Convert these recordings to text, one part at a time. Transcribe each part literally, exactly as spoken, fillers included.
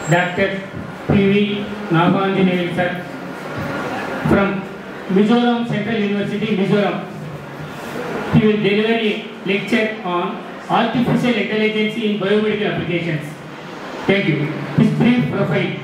Doctor P V Naganjaneyulu sir from Mizoram Central University, Mizoram. He will deliver a lecture on artificial intelligence in biomedical applications. Thank you. His brief profile.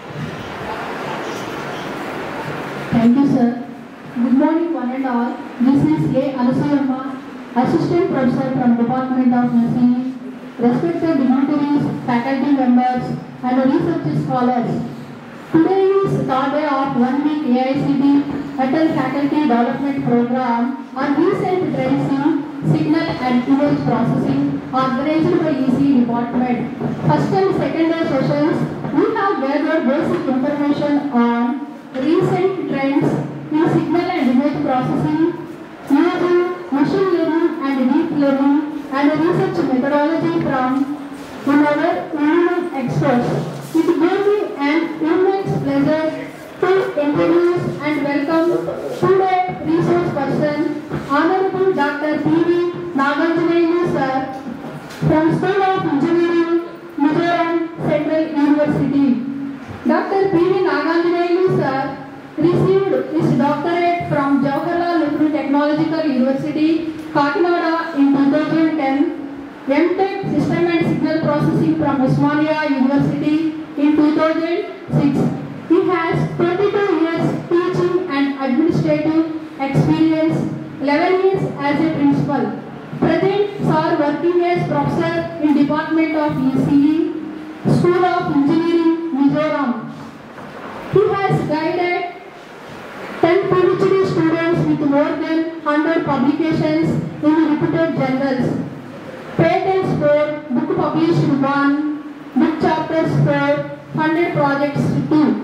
Thank you, sir. Good morning, one and all. This is A. Anusayamma, Assistant Professor from Department of Nursing, respected dignitaries, faculty members, and research scholars. Today is third day of one week A I C T Atal Faculty Development Program on recent trends in signal and image processing organized by E C Department. First and second day sessions, we have gathered basic information on recent trends in signal and image processing using machine learning and deep learning and research methodology from our women experts. It gives me an immense pleasure to introduce and welcome today's resource person, Honorable Doctor P V Naganjaneyulu sir from School of Engineering, Mizoram Central University. Doctor P V Naganjaneyulu sir received his doctorate from Jawaharlal Nehru Technological University, Kakinada in two thousand ten, M Tech System and Signal Processing from Osmania University in two thousand six. He has twenty-two years teaching and administrative experience, eleven years as a principal. Present sir working as professor in Department of E C E, School of Engineering, Mizoram. He has guided ten PhD students with more than one hundred publications in reputed journals. Patents for book published one, book chapters for one hundred projects two.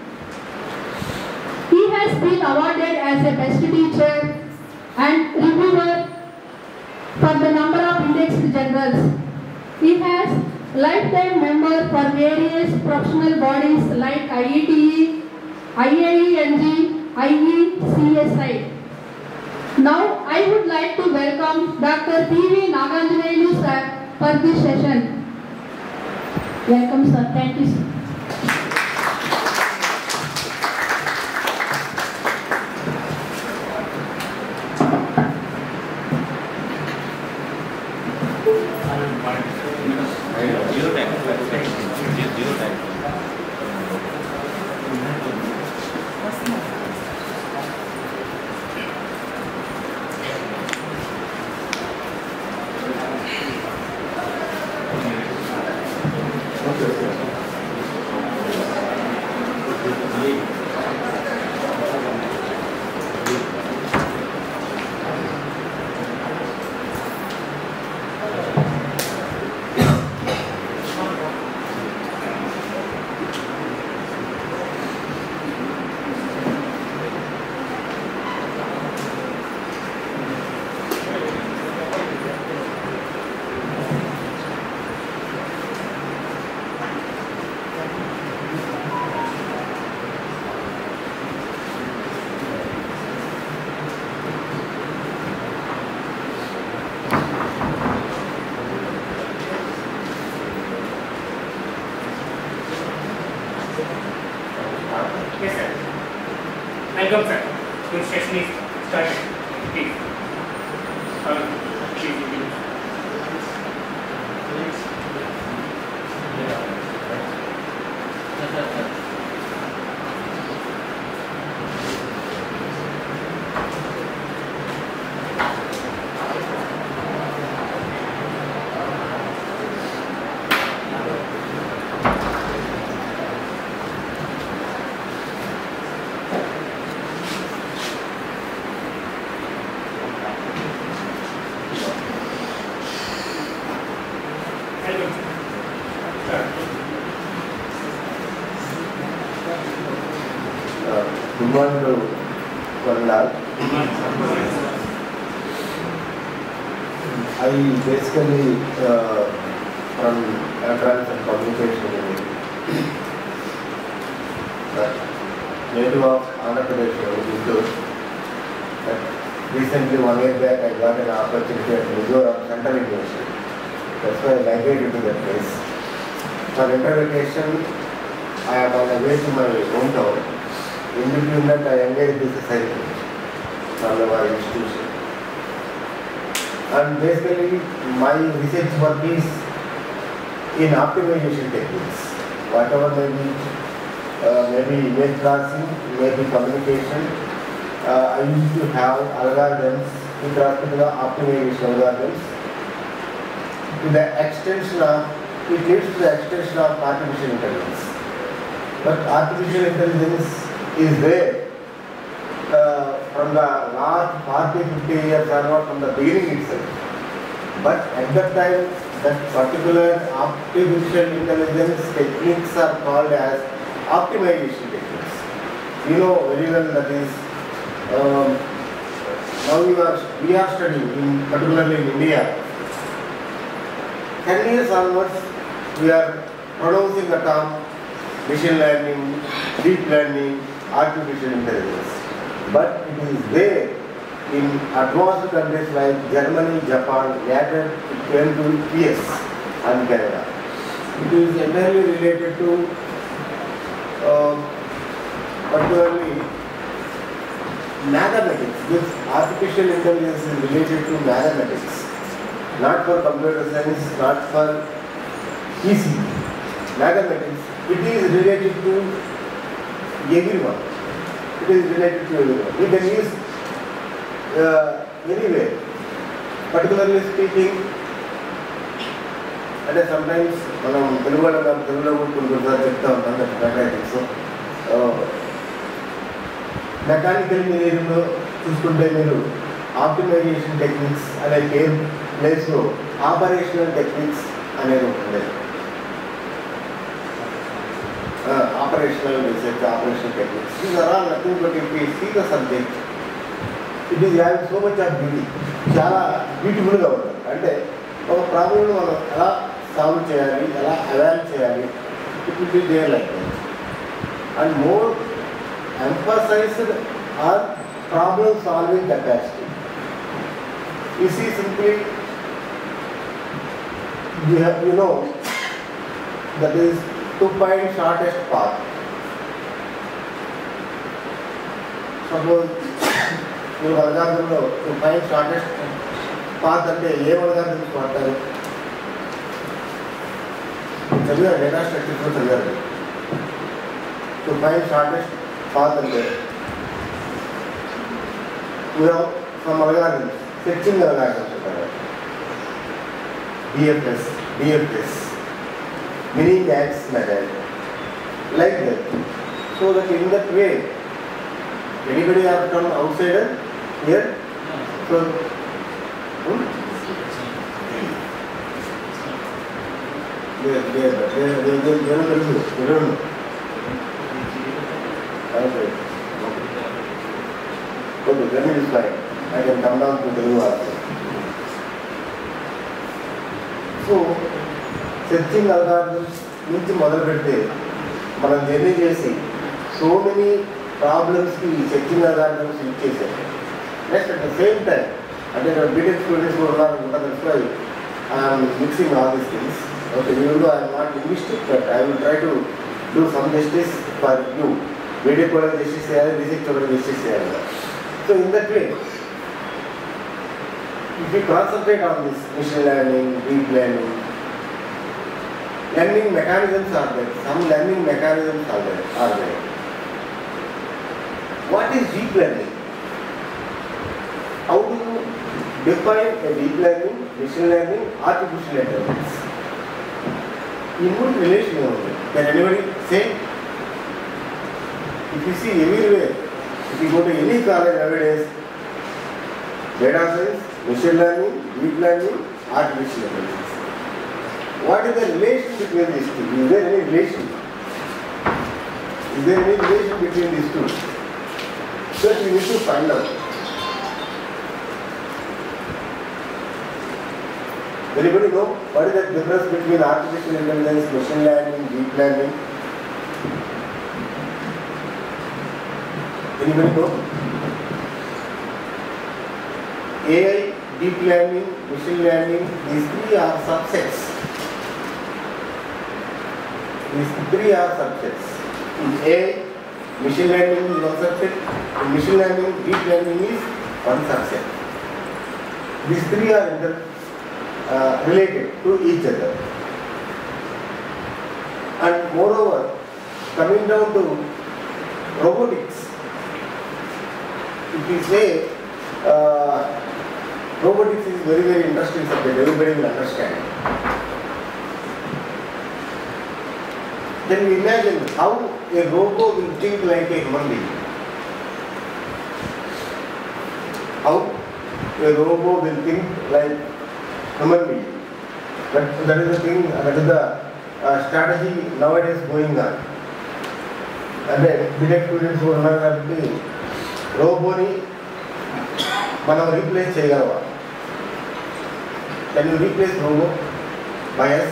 He has been awarded as a best teacher and reviewer for the number of indexed journals. He has lifetime member for various professional bodies like I E T E, I A E N G, I E C S I. Now I would like to welcome Doctor P V Naganjaneyulu sir for this session. Welcome sir. Thank you sir. Welcome sir. Your session is started. Please. Uh, please, please. Good morning to one and all. I basically uh, from electronics and communication engineering. Native of Andhra Pradesh, Guntur. Recently, one year back, I got an opportunity at Mizoram Central University. That's why I migrated to that place. For interrogation, I am on the way to my hometown. In between that, I engaged this cycle from our institution. And basically, my research work is in optimization techniques. Whatever may be, uh, maybe image processing, maybe communication. Uh, I used to have algorithms with respect to the optimization algorithms. To the extension of, it leads to the extension of artificial intelligence. But artificial intelligence is there uh, from the last forty to fifty years or not from the beginning itself. But at that time, that particular artificial intelligence techniques are called as optimization techniques. You know very well that is, um, now we are, we are studying, in, particularly in India, ten years onwards, we are pronouncing the term machine learning, deep learning, artificial intelligence. But it is there in advanced countries like Germany, Japan, later it came to U S and Canada. It is entirely related to uh, particularly mathematics. This artificial intelligence is related to mathematics, not for computer science, not for E C E. Mathematics, it is related to everyone. It is related to everyone. We can use uh, anywhere. Particularly speaking, and sometimes మనం తెలుగు వాళ్ళ తెలుగులో కొన్ని కొన్నిసార్లు చెప్తా ఉంటాం that so mechanical ఇంజనీరింగ్లో చూసుకుంటే మీరు ఆప్టిమైజేషన్ టెక్నిక్స్ అనే పేరు ప్లేస్లో ఆపరేషనల్ టెక్నిక్స్ అనేది ఉంటుంది. Uh, operational research, operational techniques. These are all nothing but if we see the subject, it is having so much of beauty. చాలా బ్యూటిఫుల్గా ఉంటుంది. అంటే ఒక ప్రాబ్లమ్ని మనం ఎలా సాల్వ్ చేయాలి, ఎలా అవాల్వ్ చేయాలి, it will be there like that. And more emphasized on problem solving capacity. You see simply, you have, you know, that is to find shortest path. Suppose you algorithm lo to find shortest path ante ఏ algorithm వాడతారు? చదివా data structure లో చదివారు. To find shortest path ante we have some algorithms, searching algorithms ఉంటారు. D F S, D F S, meaning X method, like that. So that in that way, anybody have come outsider here? So, hmm? There, there, there, there, there, there, there, there, there, okay. Okay, then it is fine. I can come down to the also. So, searching algorithms నుంచి మొదలుపెడితే మనం journey చేసి so many ప్రాబ్లమ్స్కి ఈ searching algorithms use చేశారు. Next at the same time అంటే BTech students కూడా ఉన్నారనుకుంటా, that's why I'm mixing all these things. Okay, you will do I'm not linguistic, but I will try to do some justice for you. BTech కూడా justice చేయాలి, research కూడా justice చేయాలి. So in that way if you concentrate on this machine learning, deep learning, learning mechanisms are there. Some learning mechanisms are there. Are there. What is deep learning? How do you define a deep learning, machine learning, artificial intelligence? In what relation is it? Can anybody say? If you see everywhere, if you go to any college nowadays, data science, machine learning, deep learning, artificial intelligence. What is the relation between these two? Is there any relation? Is there any relation between these two? So we need to find out. Anybody know what is the difference between artificial intelligence, machine learning, deep learning? Anybody know? A I, deep learning, machine learning, these three are subsets. These three are subsets. In A, machine learning is one subset. In machine learning, deep learning is one subset. These three are inter, uh, related to each other. And moreover, coming down to robotics, if we say uh, robotics is very very interesting subject, everybody will understand. Then we imagine how a robot will think like a human being. How a robot will think like human being. But that is the thing, that is the uh, strategy nowadays going on. And then B.Tech students who are saying, robot ni మనం replace చేయగలవా? Can you replace robot by us?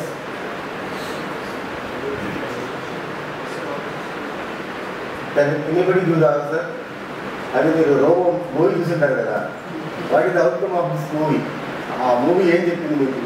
Can anybody give the answer? అది మీరు robo movie చూసింటారు కదా, what is the outcome of this movie? ఆ movie ఏం చెప్పింది మీకు?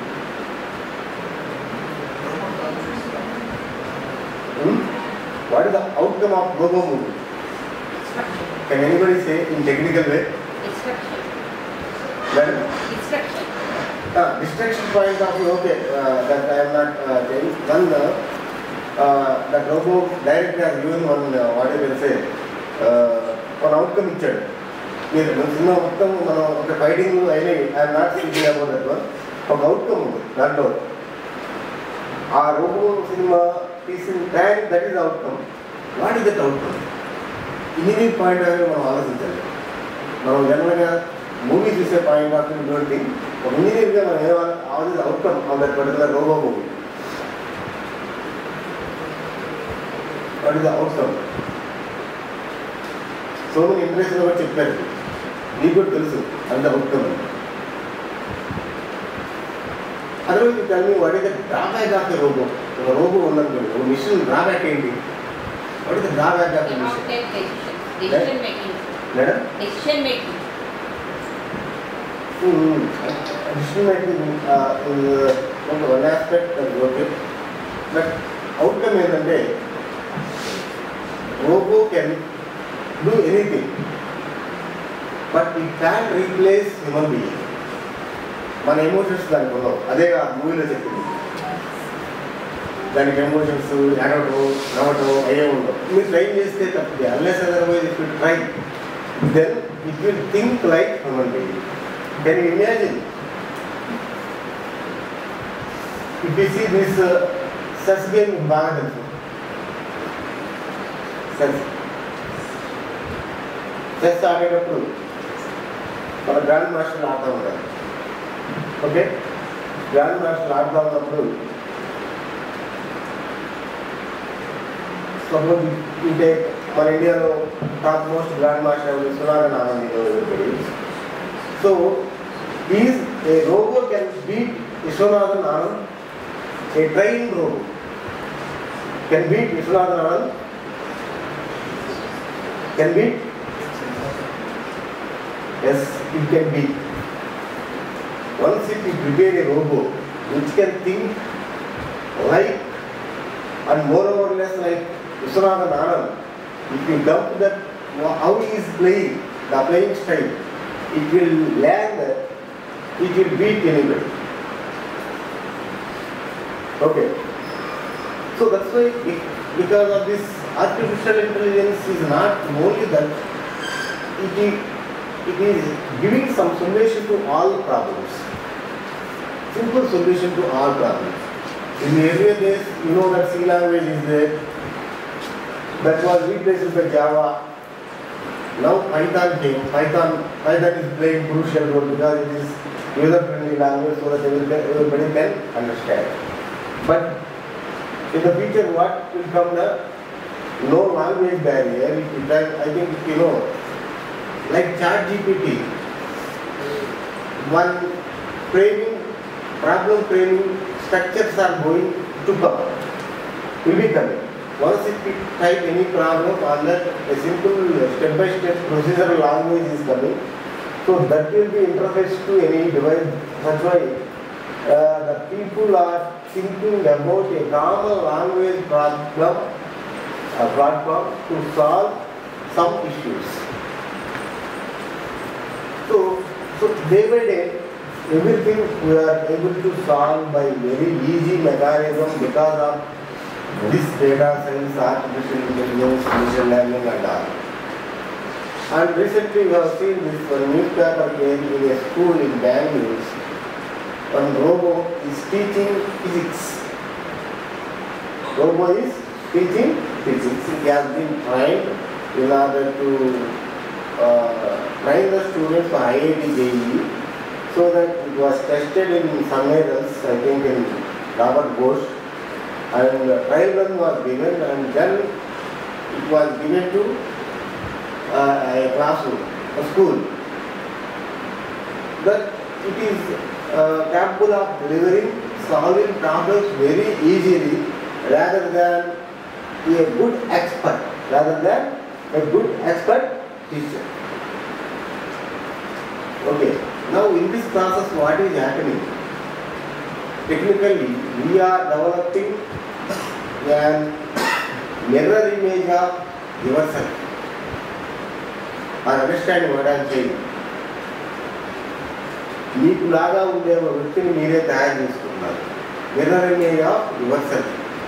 What is the outcome of Robo movie? Can anybody say in technical way? Destruction. Then Destruction. uh, destruction point of view, okay, uh, that I am not uh, telling. One, uh, uh, that robot directly has given one, uh, what you can say, uh, one outcome ఇచ్చాడు. మీరు cinema మొత్తం మనం ఒక fighting అయినా I'm not speaking about that one, ఒక outcome ఉంది దాంట్లో. ఆ రోబో సినిమా తీసిన time that is outcome. What is that outcome? Engineering point of view మనం ఆలోచించాలి. మనం జనరల్గా మూవీ చూసే పాయింట్ ఆఫ్ వ్యూ ఇటువంటి ఒక ఇంజనీర్గా మనం ఏ all is outcome of that particular Robo movie. What is the outcome? So many ఇంట్రెస్ట్లో కూడా చెప్పారు, నీకు కూడా తెలుసు అంత outcome. Otherwise tell me what is the drawback of the robot? ఒక రోబో ఉందనుకోండి, ఒక మిషన్ డ్రాబ్యాక్ ఏంటి? What is the drawback of the machine? Decision making. Madam? Decision making. Mm-hmm. Decision making uh, is uh, one aspect of okay. But outcome is that robot can do anything, but it can't replace human being. మన emotions దానికి ఉండవు. అదే ఆ మూవీలో చెప్పింది, దానికి emotions ఏడవటం నవ్వటం అయ్యే ఉండవు. మీరు ట్రై చేస్తే తప్పితే unless otherwise if you try then it will think like human being. Can you imagine if you see this chess game బాగా తెలుసు. సెస్ చెస్ ఆడేటప్పుడు మన గ్రాండ్ మాస్టర్లు ఆడుతూ ఉంటారు. ఓకే, గ్రాండ్ మాస్టర్లు ఆడుతూ ఉన్నప్పుడు సపోజ్ అంటే మన ఇండియాలో top most grand master Viswanathan Anand. So is a robot can beat Viswanathan Anand. A train robot can beat Viswanathan Anand. Can beat? Yes, it can be. Once if you prepare a robot which can think like and more or less like Viswanathan Anand, if you dump that how he is playing, the playing style, it will land, it will beat anybody. Okay. So that's why it, because of this artificial intelligence is not only that, it is it is giving some solution to all problems. Simple solution to all problems. In the earlier days, you know that C language is there. That was replaced by Java. Now Python came. Python, Python is playing crucial role because it is user-friendly language so that everybody can understand. But in the future, what will come? The no language barrier. It, I think you know. Like ChatGPT, one framing, problem framing structures are going to come, will be coming. Once if we type any problem on that, a simple step-by-step procedural language is coming, so that will be interfaced to any device. That's why uh, the people are thinking about a common language problem, a platform to solve some issues. So, so day by day, everything we are able to solve by very easy mechanism because of this data science, artificial intelligence, machine learning and all. And recently we have seen this one newspaper here in a school in Bangalore. One robo is teaching physics. Robo is teaching physics. It has been trained in order to uh, train the students for I I T J E E, so that it was tested in somewhere else, I think in Robert Bosch, and trial run was given, and then it was given to uh, a classroom, a school. That it is uh, capable of delivering, solving problems very easily, rather than a good expert, rather than a good expert teacher. Okay. Now in this process, what is happening? Technically, we are developing a mirror image of yourself. I understand what I am saying. మీకు లాగా ఉండే ఒక వ్యక్తిని మీరే తయారు చేసుకున్నారు. Mirror image of yourself.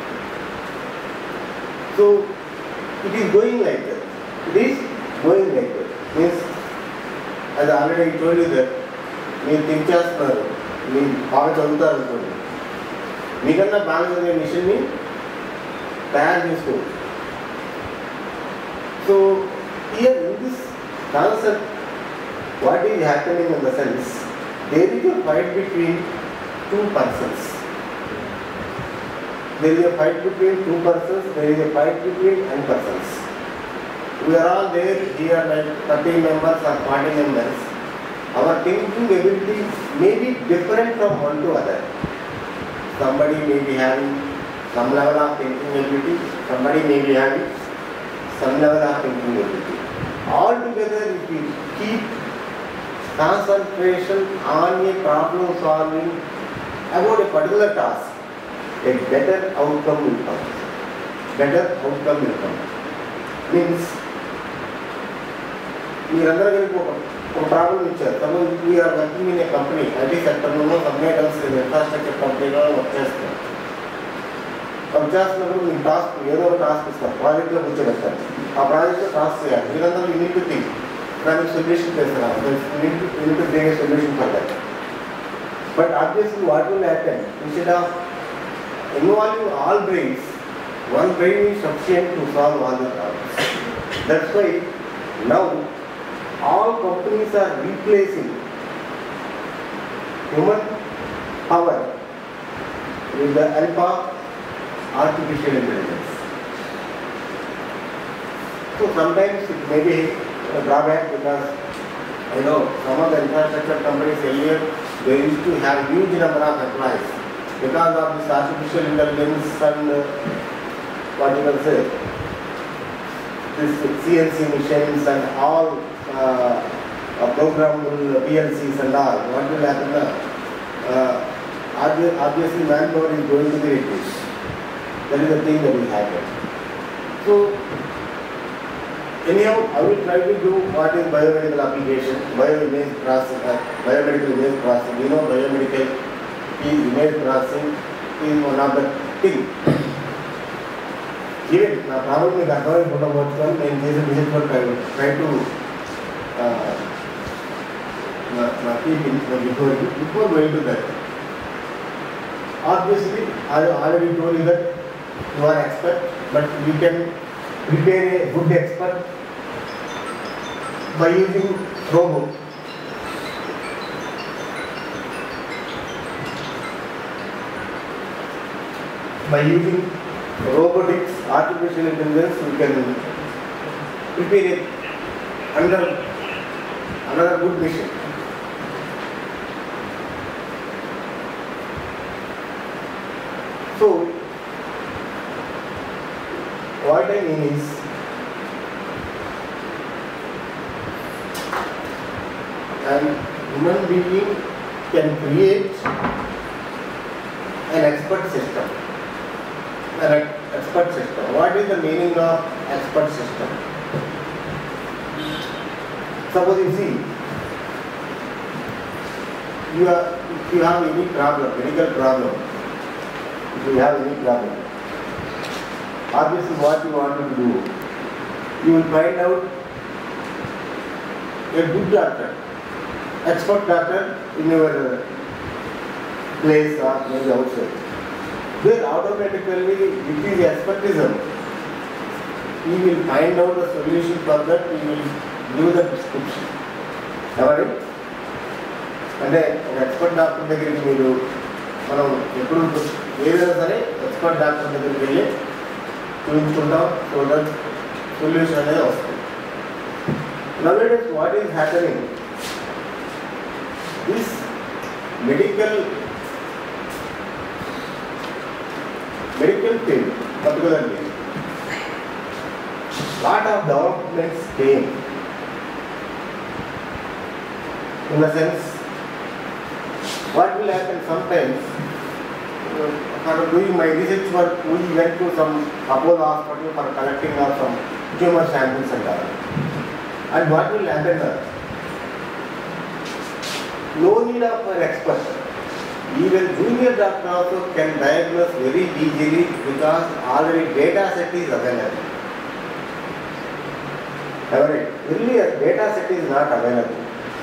So it is going like that. It is going like that. Means, as I already told you that, మీరు think చేస్తున్నారు, మీరు బాగా చదువుతారు అనుకోండి, మీకన్నా బాగా చదివే మిషన్ని తయారు చేసుకోవచ్చు. So here in this concept what is happening in the sense, there is a fight between two persons. There is a fight between two persons, there is a fight between n persons. We are all there here like thirty members or forty members. Our thinking ability may be different from one to other. Somebody may be having some level of thinking ability, somebody may be having some level of thinking ability. All together, if we keep concentration on a problem solving about a particular task, a better outcome will come. Better outcome will come. Means, మీరందరూ కలిపి ఒక ఒక problem ఇచ్చారు. Suppose we're working in a company, IT సెక్టర్లో submit అవ్వాల్సిన infrastructure కంపెనీలో work చేస్తారు. Work చేస్తున్నప్పుడు మీకు టాస్క్ ఏదో ఒక టాస్క్ ఇస్తారు, ప్రాజెక్ట్లో కూర్చోబెడతారు. ఆ ప్రాజెక్ట్లో టాస్క్ చేయాలి. మీరందరూ యూనిట్ టు థింక్, దానికి సొల్యూషన్ చేస్తున్నారు. You need you need to bring a solution for that. But obviously what will happen, instead of involving all brains, one brain is sufficient to solve all the problems. That's why now all companies are replacing human power with the help of artificial intelligence. So sometimes it may be a drawback, because you know some of the infrastructure companies earlier, they used to have huge number of employees. Because of this artificial intelligence and uh, what you can say, this C N C machines and all uh, uh, programmable P L Cs and all, what will happen now? Uh, obviously manpower is going to be reduced. That is the thing that will happen. So anyhow, I will try to do what is biomedical application, bioimage processing, uh, biomedical image processing. You know, biomedical image processing is one of the things. Even నా problem మీకు అర్థమైపోవచ్చు అని నేను చేసే research work try to నా keep before before going to that. Obviously, I already told you that you are expert, but you can prepare a good expert by using robo. By using robotics, artificial intelligence, we can prepare it under another good mission. So, what I mean is, an human being can create an expert system. An expert system. What is the meaning of expert system? Suppose you see, you are, if you have any problem, medical problem, if you have any problem, obviously what you want to do, you will find out a good doctor, expert doctor in your place or maybe outside. Where automatically with his expertism, he will find out the solution for that, he will give the prescription. Alright? అంటే ఒక expert doctor దగ్గరికి మీరు మనం ఎప్పుడు ఏదైనా సరే expert doctor దగ్గరికి వెళ్ళి చూపించుకుంటాం సో దట్ సొల్యూషన్ అనేది వస్తుంది. Nowadays what is happening? This medical medical field particularly, lot of developments came. In the sense, what will happen sometimes, uh, for doing my research work, we went to some Apollo hospital for collecting of some tumor samples and all. And what will happen there? No need of an expert. Even junior doctor also can diagnose very easily because already data set is available. Alright, earlier data set is not available.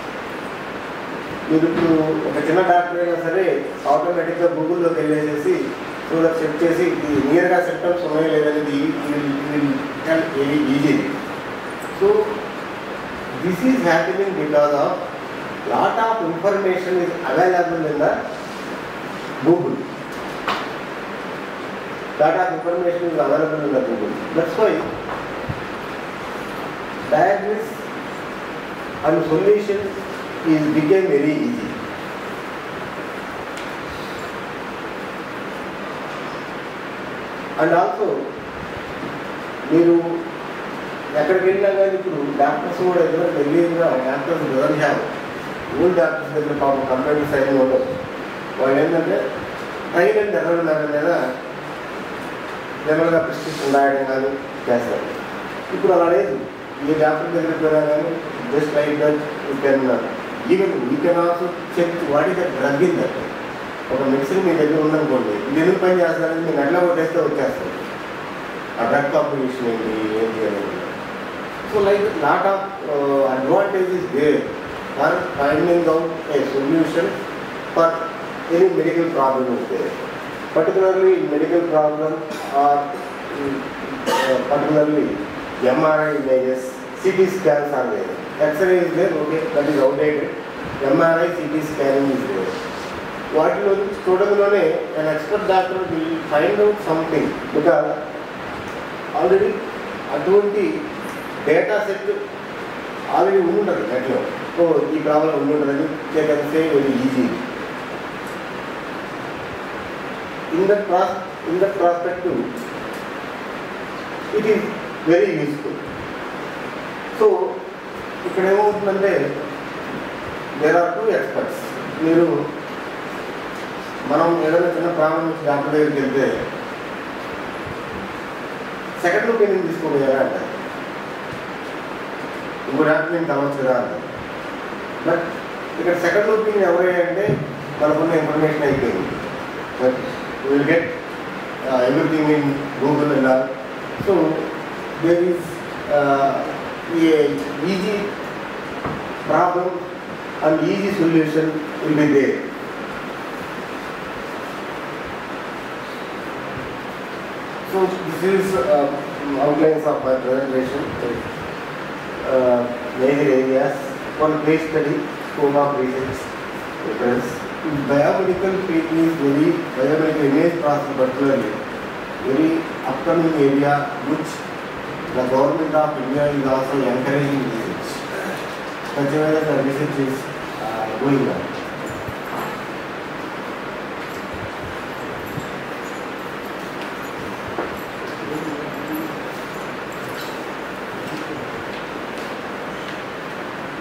మీరు ఇప్పుడు ఒక చిన్న doctor అయినా సరే ఆటోమేటిక్గా గూగుల్లోకి వెళ్ళేసేసి చూడ check చేసి నియర్గా symptoms ఉన్నాయో లేదనేది very easy. So this is happening because of lot of information is available in the Google. Lot of information is available in the Google. That's why diagnosis and solution is became very easy. And also మీరు ఎక్కడికి వెళ్ళినా కానీ ఇప్పుడు doctors కూడా ఏదైనా తెలియదుగా doctors doesn't have old doctors దగ్గర పాపం కంప్యూటర్ సైన్ ఉండవు. వాళ్ళు ఏంటంటే ట్రైన్ అండ్ ఎర్రర్ మేడం మీద జనరల్గా ప్రిస్క్రిప్షన్ రాయడం కానీ చేస్తారు. ఇప్పుడు అలా లేదు. ఏ డాక్టర్ దగ్గరికి పోయినా కానీ just like that you can even you can also check what is the drug in that. ఒక మెడిసిన్ మీ దగ్గర ఉందనుకోండి, ఇది ఎందుకు పని చేస్తారని మీరు నెట్లో కొట్టేస్తే వచ్చేస్తారు ఆ డ్రగ్ కాంబినేషన్ ఏంటి ఏంటి అనేది. So like lot of advantage is there for finding out a solution for any medical problem is there. Particularly medical problem are particularly M R I images, C T scans are there. X-ray is there, okay, that is outdated. M R I, C T scanning is there. వాటిలో చూడడంలోనే an expert doctor will find out something because already అటువంటి data set already ఉంటుంది నెట్లో. So ఈ problem ఉంటుందని they can say very easy. In that pros in that prospective it is very useful. So ఇక్కడ ఏమవుతుందంటే there are two experts. మీరు మనం ఏదైనా చిన్న ప్రాబ్లం నుంచి డాక్టర్ దగ్గరికి వెళ్తే సెకండ్ ఒపీనియన్ తీసుకోండి కదా అంటారు, ఇంకో డాక్టర్ నేను కలవచ్చు కదా అంటారు. బట్ ఇక్కడ సెకండ్ ఒపీనియన్ ఎవరంటే మనకున్న ఇన్ఫర్మేషన్ అయిపోయింది. But will get everything in Google and all. So there is uh, a easy problem and easy solution will be there. So this is uh, outlines of my presentation. Uh, major areas, one case study, scope of research. Because biomedical field is very biomedical image processing particularly very upcoming area which the government of India is also encouraging research. Such a way that the research is uh, going on.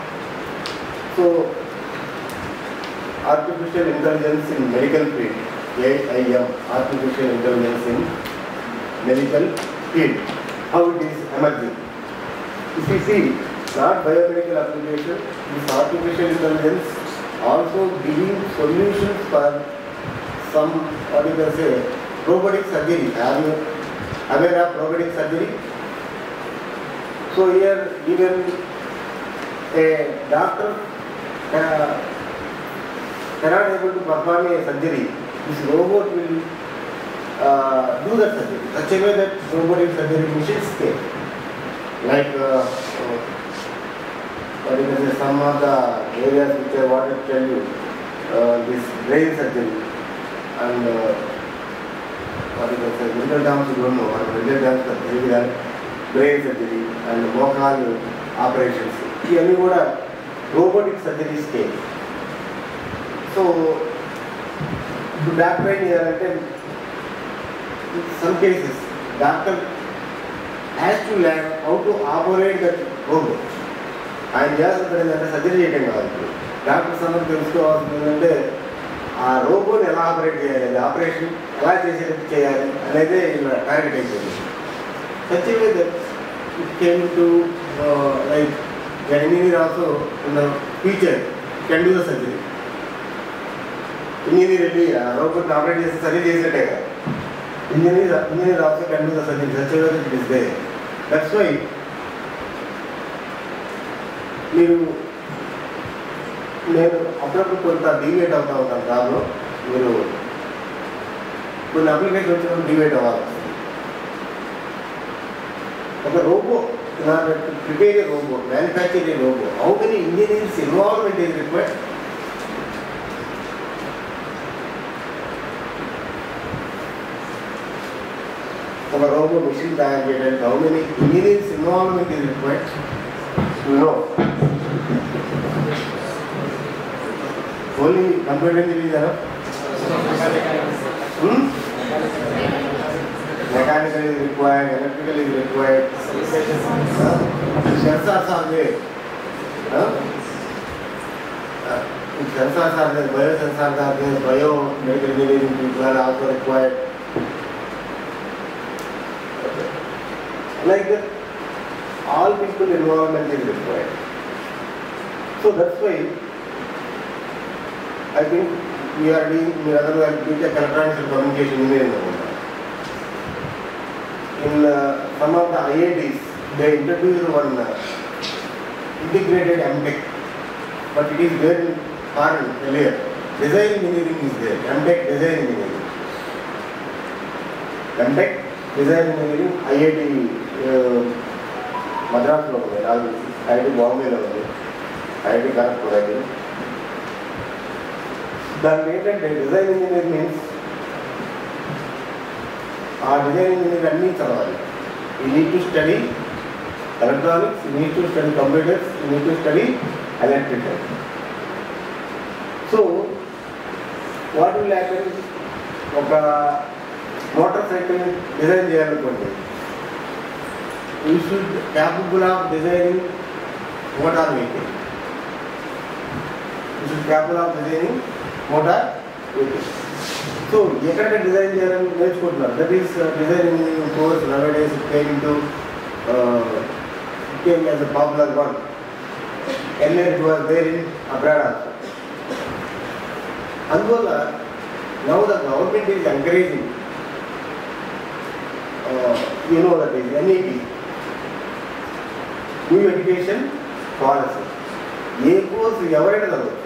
So, artificial intelligence in medical field. A I M, Artificial Intelligence in Medical Field. How it is emerging. If you see, not biomedical application, this artificial intelligence also giving solutions for some, what you can say, robotic surgery. Are you aware of robotic surgery? So here, even a doctor uh, cannot able to perform a surgery. This robot will uh, do that surgery. Such a way that robotic surgery machines came. Like uh, uh, what you can say, some of the areas which I wanted to tell you, uh, this brain surgery and uh, what you can say, mental terms you don't know, or mental terms surgery, brain surgery and vocal operations. These are robotic surgery scale. So, the doctor in some cases, doctor has to learn how to operate that robot. And yes, there is a surgery taken out. Doctor someone tells to us, a robot elaborate the operation, elaboration and then target. Such a way that it came to uh, like the engineer also in the future can do the surgery. Engineer uh, robot operate the surgery. Engineer, engineer also can do the surgery. Such a way that it is there. That's why మీరు నేను అప్పుడప్పుడు కొంత డివేట్ అవుతూ ఉంటాను దానిలో మీరు కొన్ని application వచ్చినప్పుడు డివేట్ అవ్వాలి. ఒక robot prepare a robot, manufacture a robot, how many engineers involvement is required? ఒక రోబో మిషన్ తయారు చేయడానికి how many engineers involvement is required? No. Only computer engineering is enough? Hmm? Mechanical is required, electrical is required. Huh? Sensors are there. Huh? Uh, sensors are there, biosensors are there, biomedical engineering people are also required. Like that, all people involvement is required. So that's why I think we are doing another electronics and communication engineering. In uh, some of the I I Ts, they introduced one uh, integrated M Tech, but it is very foreign earlier. Design engineering is there, M Tech design engineering. M Tech design engineering, I I T uh, Madras lo hai, I I T Bombay lo hai, I I T Kharagpur. The latent design engineering means our design engineering means you need to study electronics, you need to study computers, you need to study electrical. So, what will happen? Okay, motorcycle design cheyalukonde. You should be capable of designing motor vehicle. You should be capable of designing motor vehicle. So, ekkada design cheyalani nechukuntunnaru. That is uh, design engineering course nowadays it came into uh, it came as a popular one. Earlier it was there in abroad also. Anduvala now the government is encouraging uh, you know that is N E P, New Education Policy. ఏ course ఎవరైనా చదవచ్చు.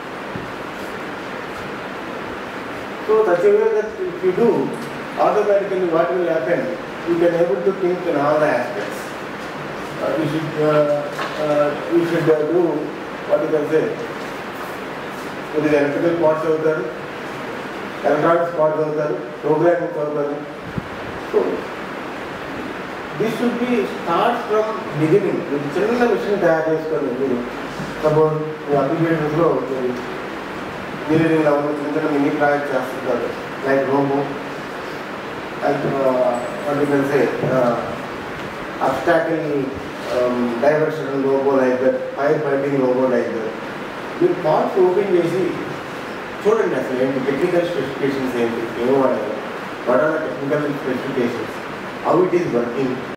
So such a way that if you do, automatically what will happen, you can able to think in all the aspects. Uh, you should, uh, uh, you should uh, do, what you can say, with the electrical parts out there, electronics parts out there, programming out there. So this should be start from beginning. With children machine tayar cheskoni, suppose you applications lo engineering level children mini project chestunnaru, like robo, like uh, what you can say, uh, obstacle um, diversion robo like that, fire fighting robo like that. You parts open chesi చూడండి అసలు ఏంటి technical specifications ఏంటి ఏమో వాడాలి what are the technical specifications how it is working